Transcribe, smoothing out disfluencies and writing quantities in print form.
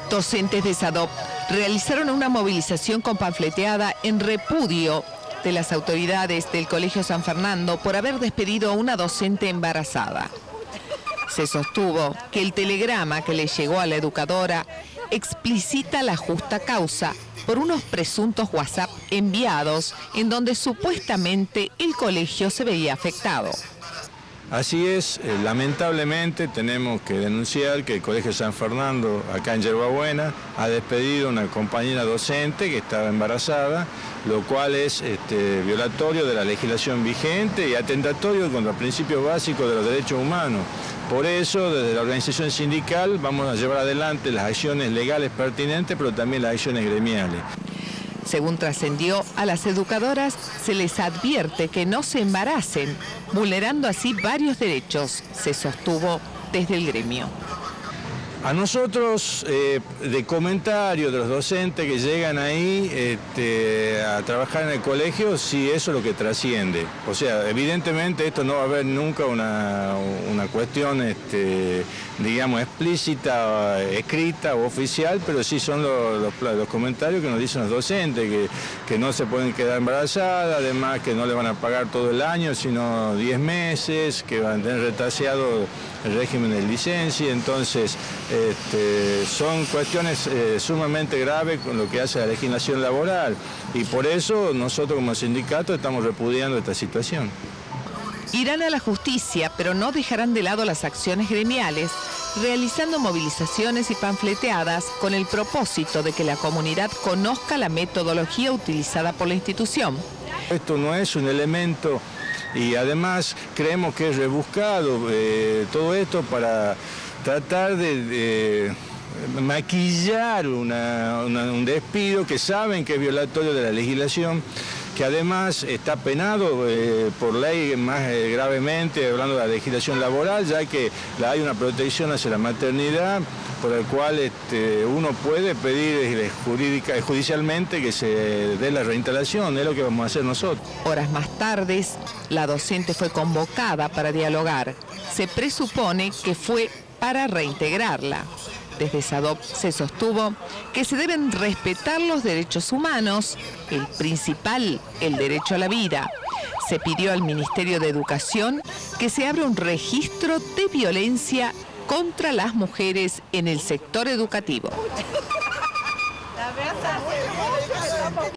Docentes de SADOP realizaron una movilización con panfleteada en repudio de las autoridades del Colegio San Fernando por haber despedido a una docente embarazada. Se sostuvo que el telegrama que le llegó a la educadora explicita la justa causa por unos presuntos WhatsApp enviados en donde supuestamente el colegio se veía afectado. Así es, lamentablemente tenemos que denunciar que el Colegio San Fernando, acá en Yerba Buena, ha despedido a una compañera docente que estaba embarazada, lo cual es violatorio de la legislación vigente y atentatorio contra principios básicos de los derechos humanos. Por eso, desde la organización sindical vamos a llevar adelante las acciones legales pertinentes, pero también las acciones gremiales. Según trascendió, a las educadoras se les advierte que no se embaracen, vulnerando así varios derechos, se sostuvo desde el gremio. A nosotros, de comentarios de los docentes que llegan ahí a trabajar en el colegio, sí, eso es lo que trasciende. O sea, evidentemente esto no va a haber nunca una cuestión, digamos, explícita, escrita o oficial, pero sí son los comentarios que nos dicen los docentes, que no se pueden quedar embarazadas, además que no le van a pagar todo el año, sino 10 meses, que van a tener retraseado el régimen de licencia. Entonces son cuestiones sumamente graves con lo que hace la legislación laboral y por eso nosotros como sindicato estamos repudiando esta situación. Irán a la justicia, pero no dejarán de lado las acciones gremiales, realizando movilizaciones y panfleteadas con el propósito de que la comunidad conozca la metodología utilizada por la institución. Esto no es un elemento y además creemos que es rebuscado todo esto para tratar de maquillar un despido que saben que es violatorio de la legislación, que además está penado por ley más gravemente, hablando de la legislación laboral, ya que hay una protección hacia la maternidad, por el cual uno puede pedir judicialmente que se dé la reinstalación, es lo que vamos a hacer nosotros. Horas más tarde, la docente fue convocada para dialogar. Se presupone que fue para reintegrarla. Desde SADOP se sostuvo que se deben respetar los derechos humanos, el principal, el derecho a la vida. Se pidió al Ministerio de Educación que se abra un registro de violencia contra las mujeres en el sector educativo.